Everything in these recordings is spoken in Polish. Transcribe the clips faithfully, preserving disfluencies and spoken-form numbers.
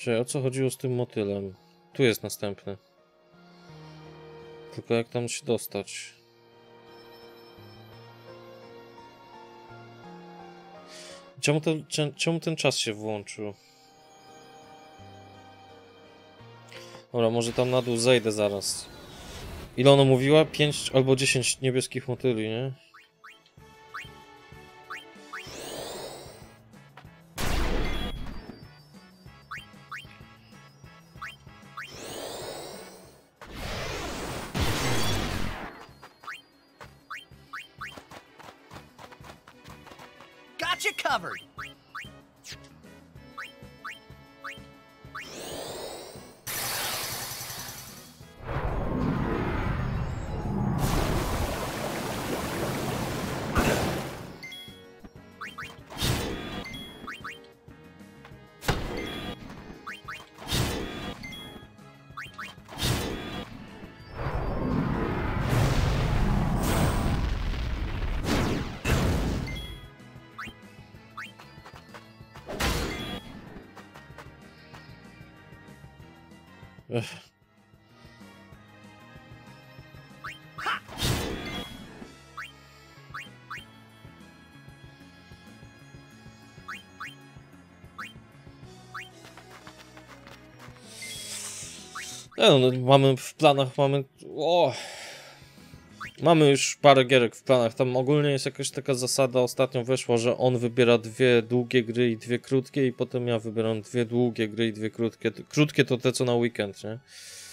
Czy o co chodziło z tym motylem? Tu jest następny. Tylko jak tam się dostać? Czemu ten, czemu ten czas się włączył? Dobra, może tam na dół zejdę zaraz. Ile ona mówiła? pięć albo dziesięć niebieskich motyli, nie? Got you covered. Ech. No, no, mamy w planach, mamy... O! Mamy już parę gierek w planach, tam ogólnie jest jakaś taka zasada, ostatnio weszła, że on wybiera dwie długie gry i dwie krótkie i potem ja wybieram dwie długie gry i dwie krótkie. Krótkie to te co na weekend, nie?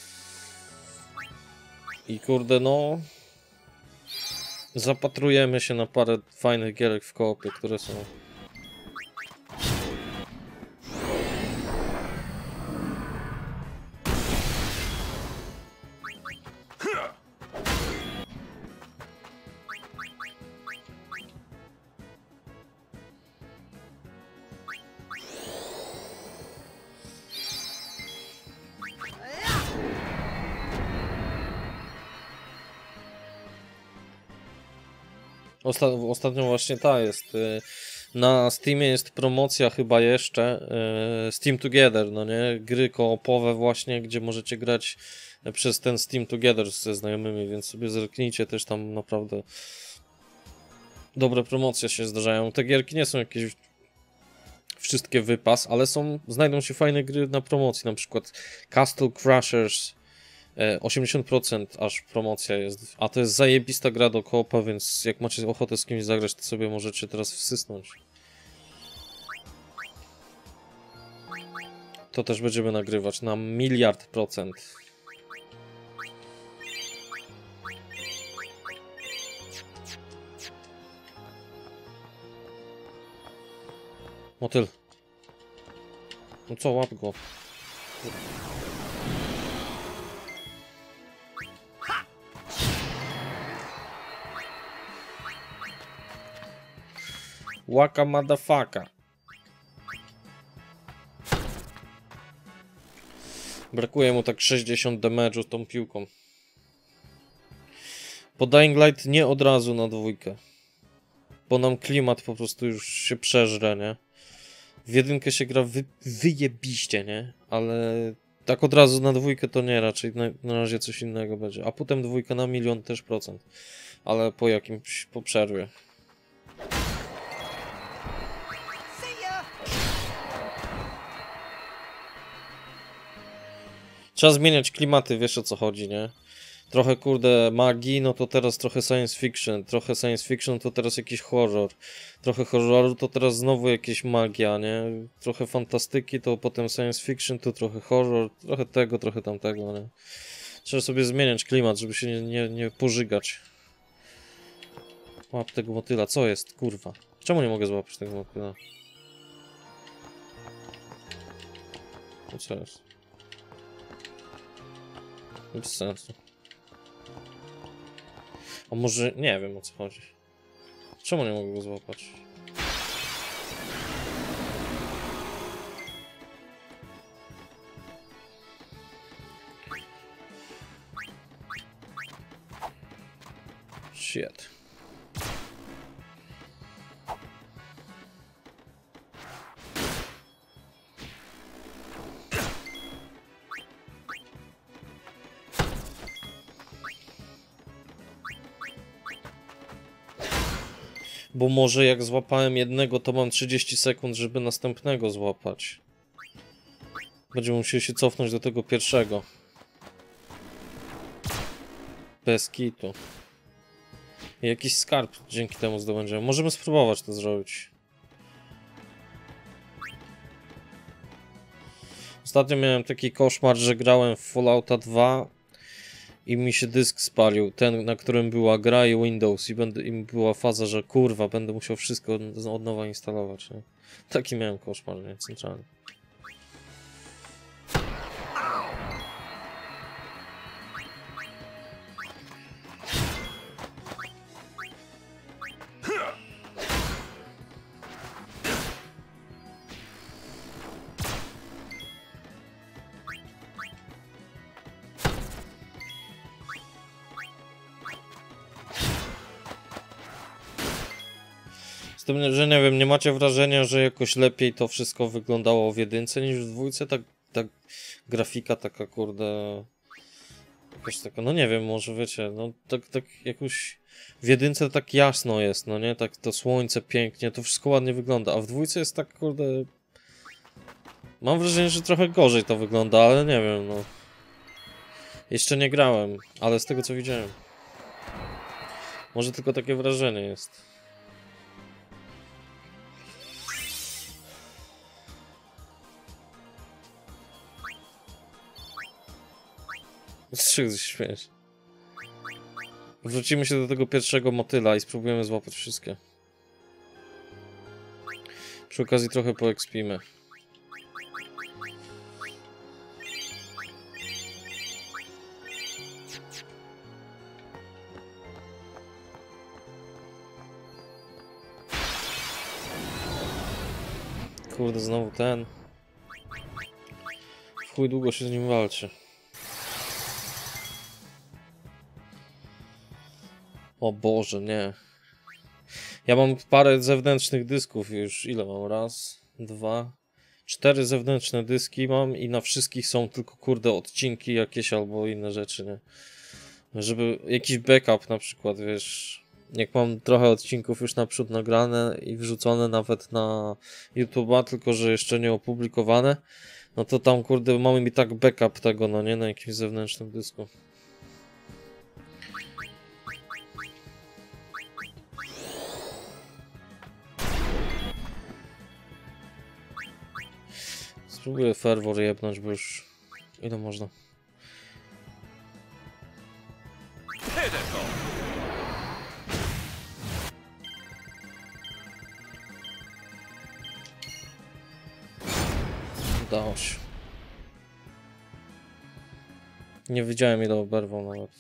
I kurde no... Zapatrujemy się na parę fajnych gierek w koopie, które są... Osta ostatnio właśnie ta jest. Na Steamie jest promocja chyba jeszcze Steam Together, no nie? Gry koopowe właśnie, gdzie możecie grać przez ten Steam Together ze znajomymi, więc sobie zerknijcie, też tam naprawdę dobre promocje się zdarzają. Te gierki nie są jakieś wszystkie wypas, ale są, znajdą się fajne gry na promocji, na przykład Castle Crushers, osiemdziesiąt procent aż promocja jest, a to jest zajebista gra do koopa, więc jak macie ochotę z kimś zagrać, to sobie możecie teraz wsysnąć. To też będziemy nagrywać na miliard procent. Motyl. No co, łap go. Waka motherfucker. Brakuje mu tak sześćdziesiąt damage'u tą piłką. Po Dying Light nie od razu na dwójkę. Bo nam klimat po prostu już się przeżre, nie? W jedynkę się gra wy wyjebiście, nie? Ale tak od razu na dwójkę to nie, raczej na, na razie coś innego będzie. A potem dwójka na milion też procent. Ale po jakimś, po przerwie. Trzeba zmieniać klimaty, wiesz o co chodzi, nie? Trochę kurde magii, no to teraz trochę science fiction, trochę science fiction to teraz jakiś horror, trochę horroru to teraz znowu jakieś magia, nie? Trochę fantastyki to potem science fiction, to trochę horror, trochę tego, trochę tamtego, nie? Trzeba sobie zmieniać klimat, żeby się nie, nie, nie pożygać. Łap tego motyla, co jest, kurwa? Czemu nie mogę złapać tego motyla? No co jest? Bez sensu. A może... nie wiem o co chodzi. Czemu nie mogę go złapać? Shit. Bo może jak złapałem jednego, to mam trzydzieści sekund, żeby następnego złapać. Będziemy musieli się cofnąć do tego pierwszego. Bez kitu. I jakiś skarb dzięki temu zdobędziemy. Możemy spróbować to zrobić. Ostatnio miałem taki koszmar, że grałem w Fallouta dwa i mi się dysk spalił, ten, na którym była gra i Windows i, będę, i była faza, że kurwa, będę musiał wszystko od nowa instalować. Nie? Taki miałem koszmar, nie? Centralnie. Z tym, że nie wiem, nie macie wrażenia, że jakoś lepiej to wszystko wyglądało w jedynce niż w dwójce? Tak, tak grafika taka, kurde... Jakaś taka, no nie wiem, może wiecie, no tak, tak jakoś... W jedynce tak jasno jest, no nie? Tak to słońce pięknie, to wszystko ładnie wygląda, a w dwójce jest tak, kurde... Mam wrażenie, że trochę gorzej to wygląda, ale nie wiem, no... Jeszcze nie grałem, ale z tego co widziałem. Może tylko takie wrażenie jest. Z czego się śmiesz? Wrócimy się do tego pierwszego motyla i spróbujemy złapać wszystkie. Przy okazji trochę poekspimy. Kurde, znowu ten. W chuj długo się z nim walczy. O Boże, nie. Ja mam parę zewnętrznych dysków już. Ile mam? Raz, dwa, cztery zewnętrzne dyski mam i na wszystkich są tylko kurde odcinki jakieś albo inne rzeczy, nie? Żeby jakiś backup na przykład, wiesz... Jak mam trochę odcinków już naprzód nagrane i wrzucone nawet na YouTube'a, tylko że jeszcze nie opublikowane, no to tam kurde mamy mi tak backup tego, no nie, na jakimś zewnętrznym dysku. Spróbuję fervor jebnąć, bo już ile można. Udało się. Nie wiedziałem ile oberwał nawet.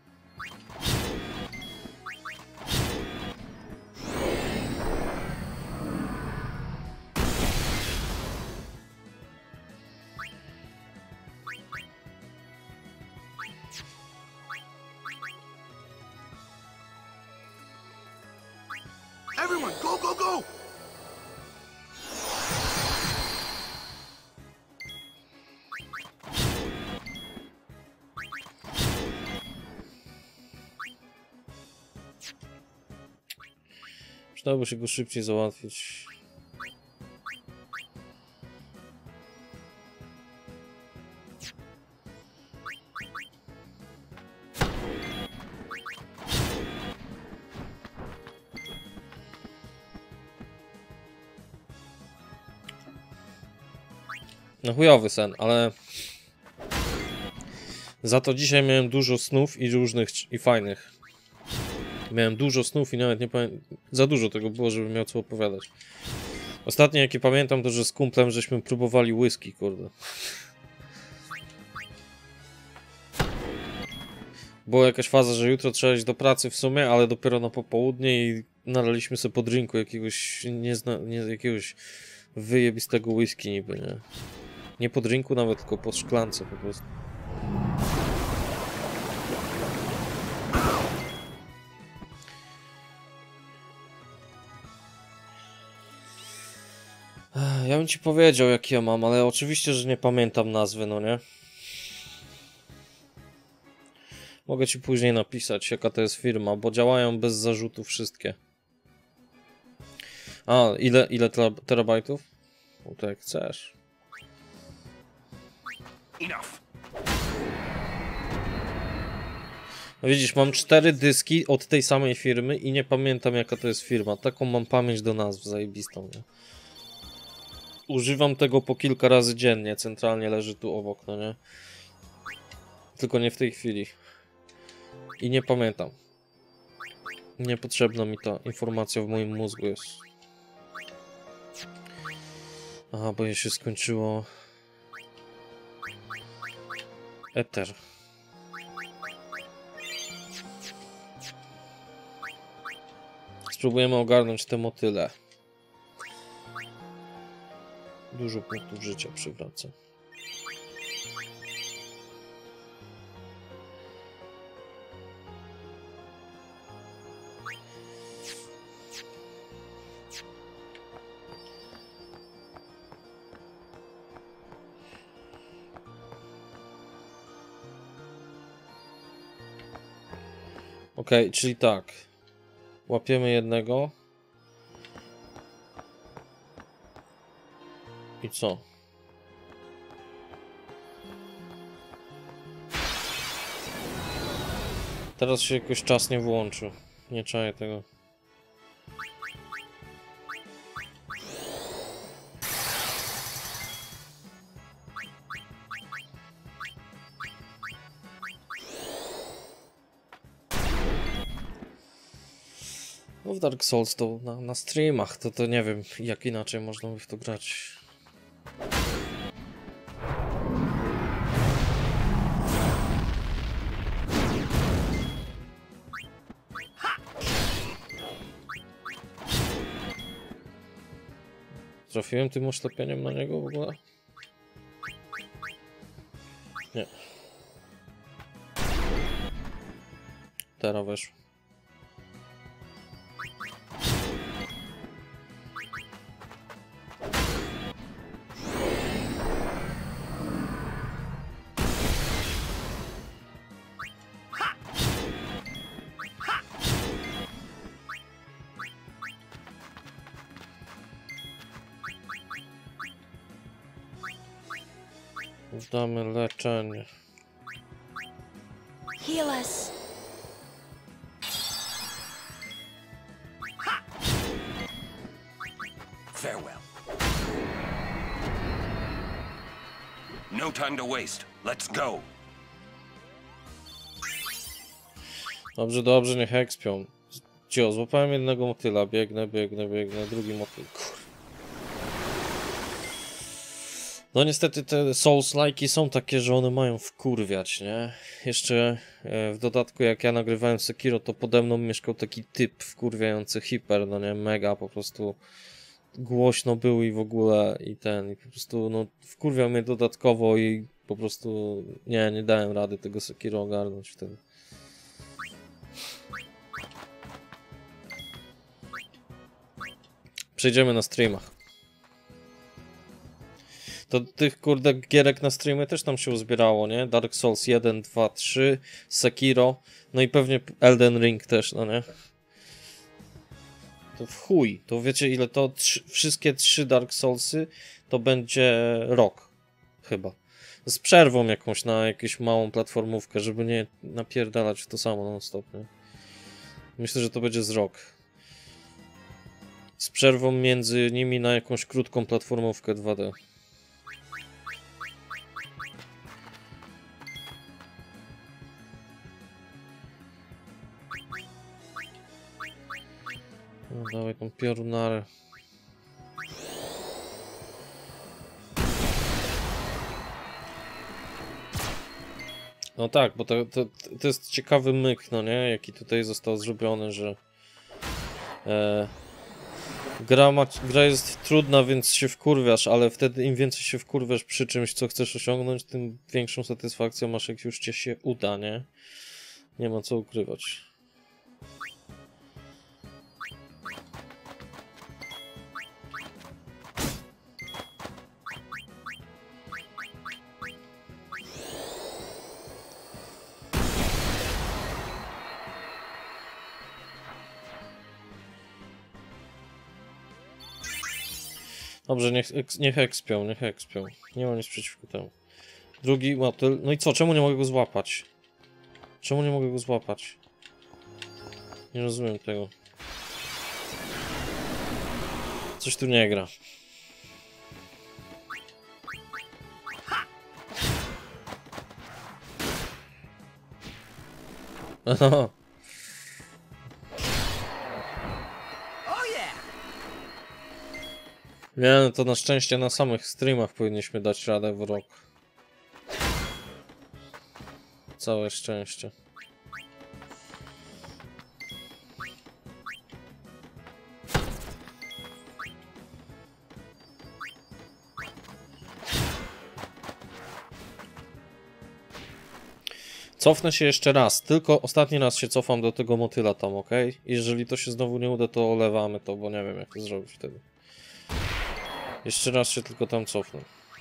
Everyone, go, go, go! Przydałoby się go szybciej załatwić. No chujowy sen, ale za to dzisiaj miałem dużo snów i różnych i fajnych. Miałem dużo snów i nawet nie pamiętam, za dużo tego było, żebym miał co opowiadać. Ostatnie jakie pamiętam to, że z kumplem żeśmy próbowali whisky, kurde. Była jakaś faza, że jutro trzeba iść do pracy w sumie, ale dopiero na popołudnie i nalaliśmy sobie po drinku jakiegoś, nie zna, nie, jakiegoś wyjebistego whisky niby, nie? Nie po drinku nawet, tylko po szklance po prostu. Ja bym ci powiedział jaki ja mam, ale oczywiście, że nie pamiętam nazwy, no nie? Mogę ci później napisać jaka to jest firma, bo działają bez zarzutu wszystkie. A, ile, ile terabajtów? No to jak chcesz. No widzisz, mam cztery dyski od tej samej firmy i nie pamiętam jaka to jest firma. Taką mam pamięć do nazw zajebistą, nie? Używam tego po kilka razy dziennie, centralnie leży tu obok, no nie? Tylko nie w tej chwili. I nie pamiętam. Niepotrzebna mi ta informacja w moim mózgu jest. Aha, bo jej się skończyło... Ether. Spróbujemy ogarnąć te motyle. Dużo punktów życia przywraca. Okej, okay, czyli tak. Łapiemy jednego. I co? Teraz się jakoś czas nie włączył. Nie czaję tego. No w Dark Souls to na, na streamach, to, to nie wiem jak inaczej można by w to grać. Trafiłem tym oślepieniem na niego w ogóle? Nie. Teraz weszło. Damy leczenie. Heal us. Farewell. No time to waste. Let's go. Dobrze, dobrze, niech ekspią. Cio, złapałem jednego motyla, biegnę, biegnę, biegnę, drugi motyl. Kur... No niestety te Souls-like'i są takie, że one mają wkurwiać, nie? Jeszcze e, w dodatku jak ja nagrywałem Sekiro, to pode mną mieszkał taki typ wkurwiający hiper, no nie? Mega po prostu głośno był i w ogóle i ten, i po prostu no wkurwiał mnie dodatkowo i po prostu nie, nie dałem rady tego Sekiro ogarnąć wtedy. Przejdziemy na streamach. To tych kurde gierek na streamy też tam się uzbierało, nie? Dark Souls jeden, dwa, trzy, Sekiro, no i pewnie Elden Ring też, no nie? To w chuj, to wiecie ile to, trzy, wszystkie trzy Dark Soulsy to będzie rok, chyba. Z przerwą jakąś na jakąś małą platformówkę, żeby nie napierdalać w to samo non stop, nie? Myślę, że to będzie z rok. Z przerwą między nimi na jakąś krótką platformówkę dwa D. No, dawaj tą piorunarę. No tak, bo to, to, to jest ciekawy myk, no nie? Jaki tutaj został zrobiony, że e, gra, ma, gra jest trudna, więc się wkurwiasz, ale wtedy im więcej się wkurwiasz przy czymś, co chcesz osiągnąć, tym większą satysfakcję masz, jak już ci się uda, nie? Nie ma co ukrywać. Dobrze, niech, niech ekspią, niech ekspią. Nie ma nic przeciwko temu. Drugi motyl. No i co? Czemu nie mogę go złapać? Czemu nie mogę go złapać? Nie rozumiem tego. Coś tu nie gra. Aha. Nie, no to na szczęście na samych streamach powinniśmy dać radę w rok. Całe szczęście. Cofnę się jeszcze raz, tylko ostatni raz się cofam do tego motyla tam, ok? Jeżeli to się znowu nie uda, to olewamy to, bo nie wiem jak to zrobić wtedy. Jeszcze raz się tylko tam cofnę.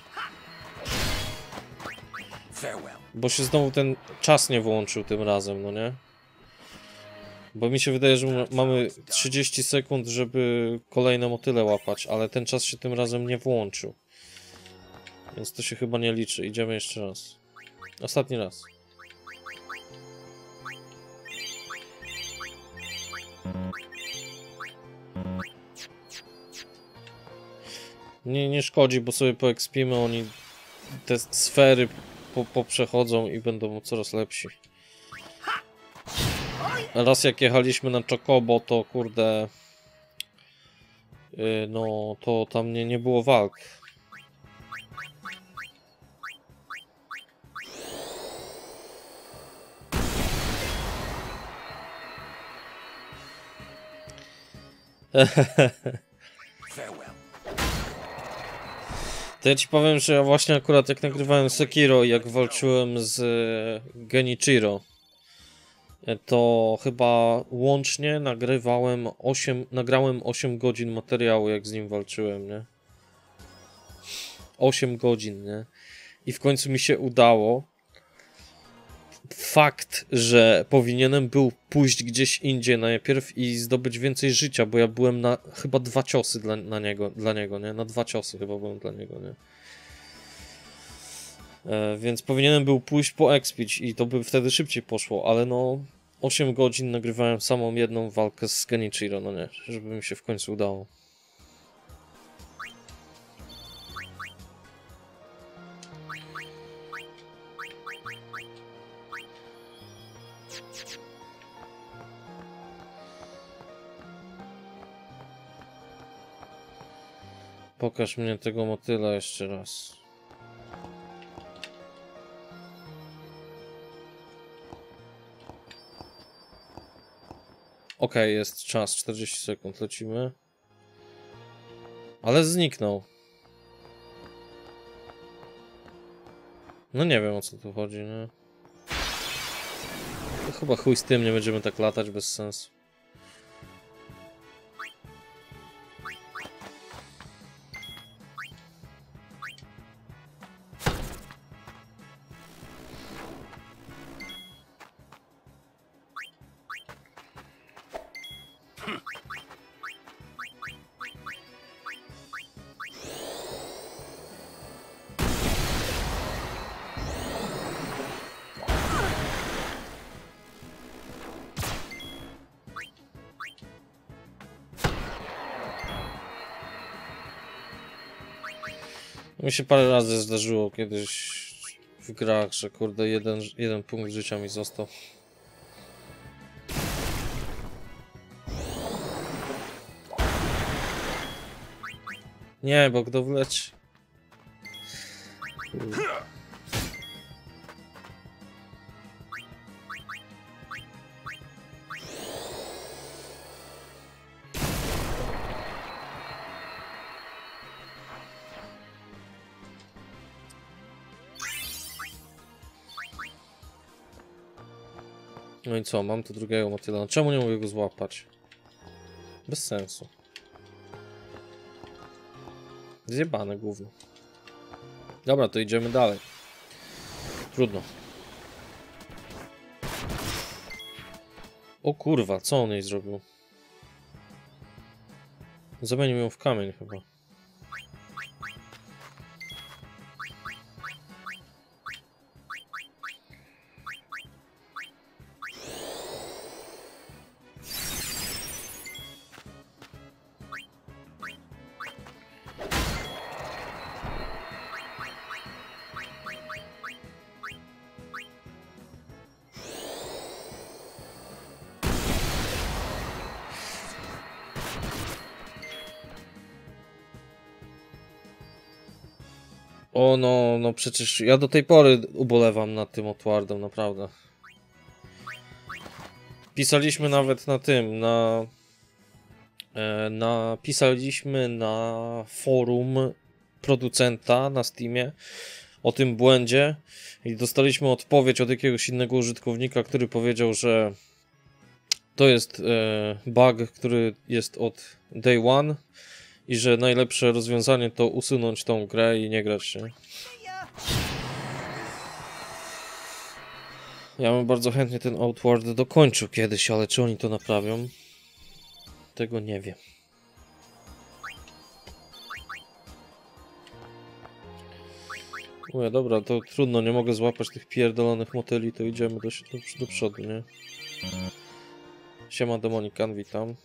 Bo się znowu ten czas nie włączył tym razem, no nie? Bo mi się wydaje, że mamy trzydzieści sekund, żeby kolejne motyle łapać, ale ten czas się tym razem nie włączył. Więc to się chyba nie liczy. Idziemy jeszcze raz. Ostatni raz. Nie, nie szkodzi, bo sobie poekspimy, oni te sfery po, poprzechodzą i będą coraz lepsi. Raz jak jechaliśmy na Chocobo, to kurde... Yy, no, to tam nie, nie było walk. To ja ci powiem, że ja właśnie akurat jak nagrywałem Sekiro i jak walczyłem z Genichiro, to chyba łącznie nagrywałem osiem, nagrałem osiem godzin materiału, jak z nim walczyłem, nie? osiem godzin, nie? I w końcu mi się udało. Fakt, że powinienem był pójść gdzieś indziej najpierw i zdobyć więcej życia, bo ja byłem na chyba dwa ciosy dla, na niego, dla niego, nie? Na dwa ciosy chyba byłem dla niego, nie? E, więc powinienem był pójść po expić i to by wtedy szybciej poszło, ale no osiem godzin nagrywałem samą jedną walkę z Genichiro, no nie, żeby mi się w końcu udało. Pokaż mnie tego motyla jeszcze raz. Ok, jest czas, czterdzieści sekund, lecimy. Ale zniknął. No nie wiem o co tu chodzi, nie? To chyba chuj z tym, nie będziemy tak latać bez sensu. Mi się parę razy zdarzyło kiedyś w grach, że kurde jeden, jeden punkt życia mi został. Nie, bo kto wleci? No i co, mam tu drugiego motyla. No czemu nie mogę go złapać? Bez sensu. Zjebane gówno. Dobra, to idziemy dalej. Trudno. O kurwa, co on jej zrobił? Zamienił ją w kamień chyba. O no, no przecież ja do tej pory ubolewam nad tym Outwardem, naprawdę. Pisaliśmy nawet na tym, na... E, na pisaliśmy na forum producenta na Steamie o tym błędzie i dostaliśmy odpowiedź od jakiegoś innego użytkownika, który powiedział, że to jest e, bug, który jest od day one i że najlepsze rozwiązanie to usunąć tą grę i nie grać, nie? Ja bym bardzo chętnie ten Outward dokończył kiedyś, ale czy oni to naprawią? Tego nie wiem. Mówię, dobra, to trudno, nie mogę złapać tych pierdolonych motyli, to idziemy do, do, do przodu, nie? Siema Demonikan, witam.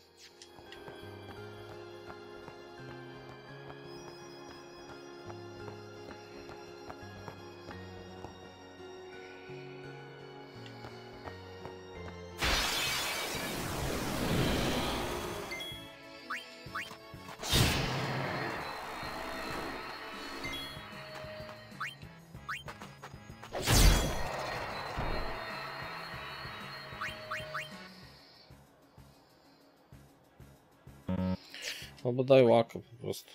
No bo daj łakę po prostu.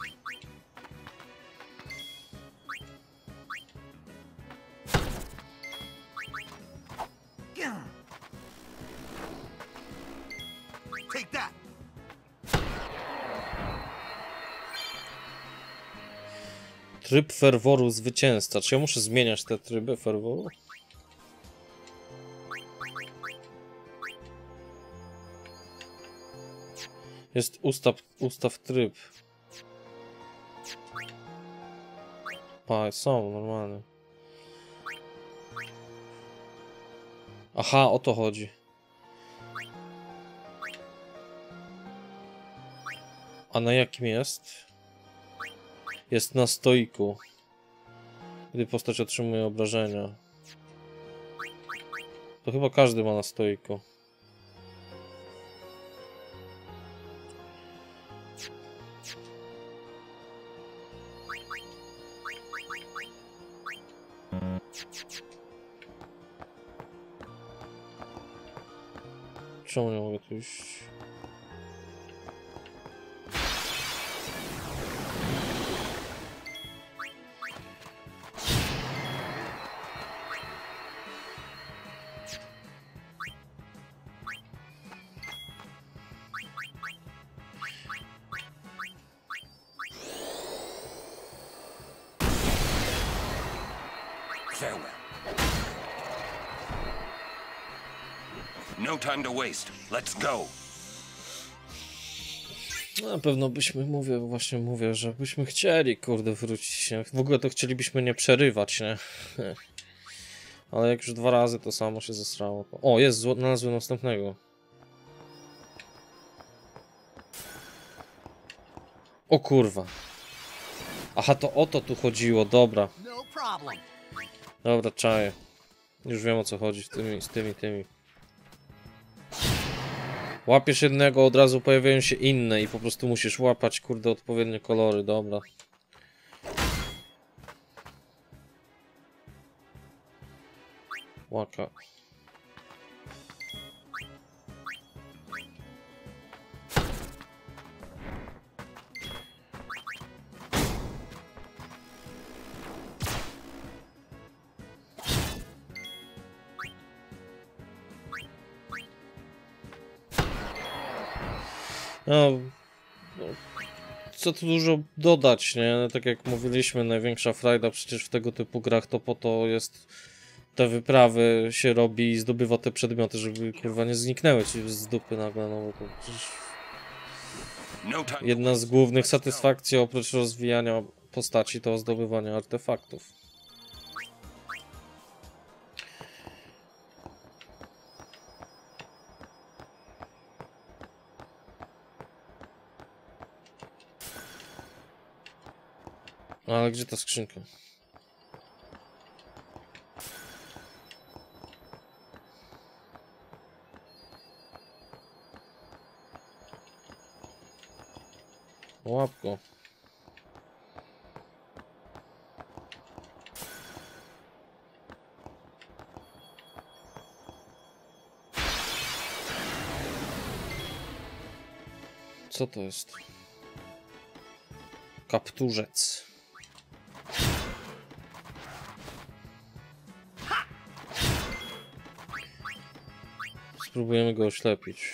Take that. Tryb ferworu zwycięzca. Czy ja muszę zmieniać te tryby ferworu? Jest ustaw, ustaw tryb. Pa, są normalne. Aha, o to chodzi. A na jakim jest? Jest na stoiku. Gdy postać otrzymuje obrażenia. To chyba każdy ma na stoiku. Czemu nie mogę tu iść? Farewell. No time to waste. Let's go. Na pewno byśmy, mówię, właśnie mówię, że byśmy chcieli, kurde, wrócić, nie? W ogóle to chcielibyśmy nie przerywać, nie? Ale jak już dwa razy to samo się zesrało. O, jest, znalazłem następnego. O kurwa. Aha, to o to tu chodziło, dobra. No problem. Dobra, czaję. Już wiem, o co chodzi z tymi, z tymi, tymi. Łapiesz jednego, od razu pojawiają się inne i po prostu musisz łapać, kurde, odpowiednie kolory, dobra. Łaka. No, no, co tu dużo dodać, nie? Tak jak mówiliśmy, największa frajda przecież w tego typu grach to po to jest, te wyprawy się robi i zdobywa te przedmioty, żeby kurwa nie zniknęły ci z dupy nagle, no bo to przecież jedna z głównych satysfakcji oprócz rozwijania postaci to zdobywanie artefaktów. Ale gdzie ta skrzynka? Łapko. Co to jest? Kapturzec. Spróbujemy go oślepić.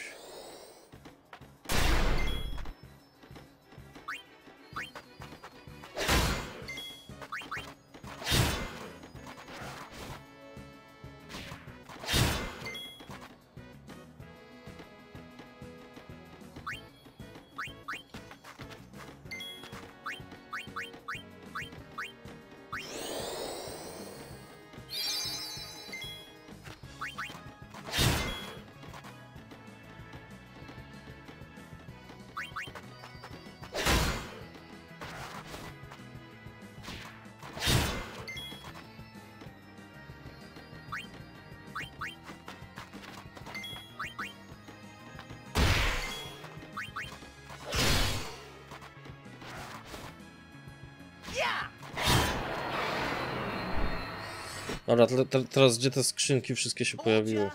Dobra, te, te, teraz gdzie te skrzynki wszystkie się pojawiły?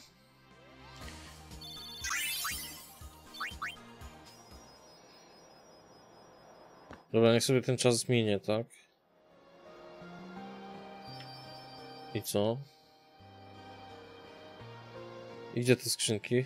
Dobra, niech sobie ten czas minie, tak? I co? I gdzie te skrzynki?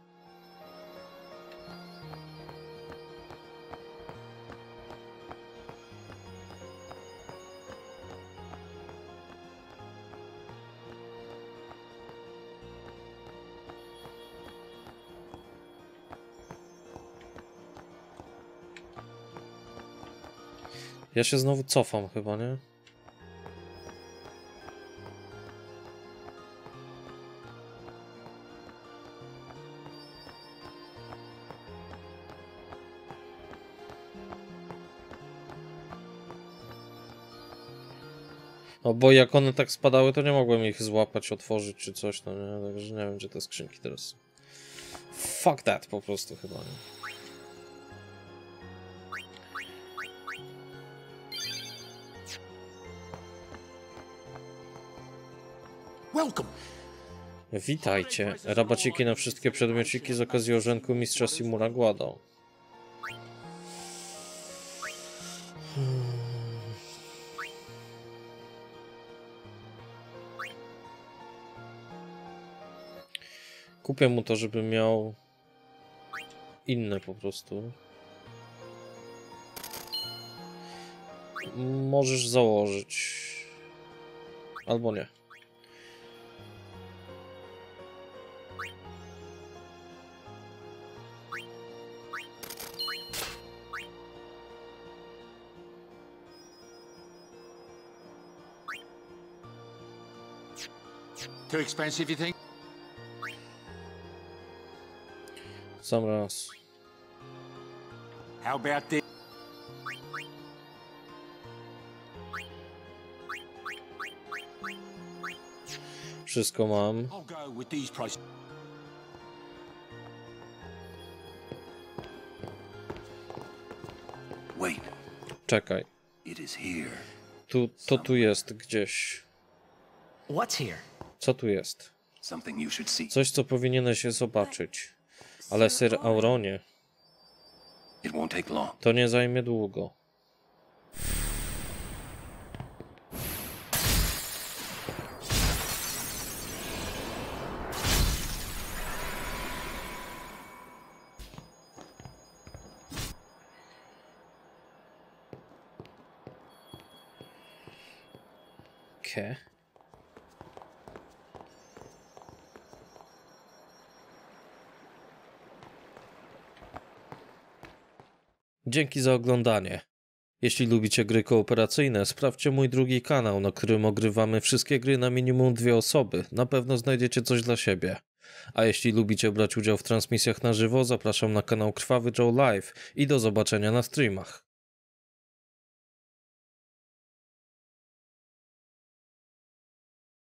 Ja się znowu cofam chyba, nie? No bo jak one tak spadały, to nie mogłem ich złapać, otworzyć czy coś, no nie? Także nie wiem, gdzie te skrzynki teraz są. Fuck that po prostu chyba, nie? Welcome. Witajcie. Rabaciki na wszystkie przedmiociki z okazji orzenku mistrza Simura Guado. Hmm. Kupię mu to, żeby miał inne po prostu. Możesz założyć. Albo nie. Too expensive, you think? Sam raz. How about this? Wszystko mam. I'll go with these prices. Wait, Czekaj. it is here. Tu, to tu jest gdzieś. What's here? Co tu jest? Something you should see. Coś, co powinieneś zobaczyć. Ale Sir Auronie, It won't take long. to nie zajmie długo. Ke? Dzięki za oglądanie. Jeśli lubicie gry kooperacyjne, sprawdźcie mój drugi kanał, na którym ogrywamy wszystkie gry na minimum dwie osoby. Na pewno znajdziecie coś dla siebie. A jeśli lubicie brać udział w transmisjach na żywo, zapraszam na kanał Krwawy Joe Live i do zobaczenia na streamach.